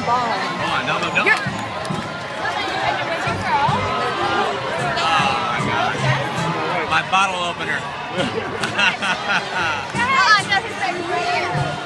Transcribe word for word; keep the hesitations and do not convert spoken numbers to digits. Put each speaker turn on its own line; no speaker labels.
ball.
Come on, no, no, no.
You're
Oh my gosh. My bottle opener.
Ah, no, he's like,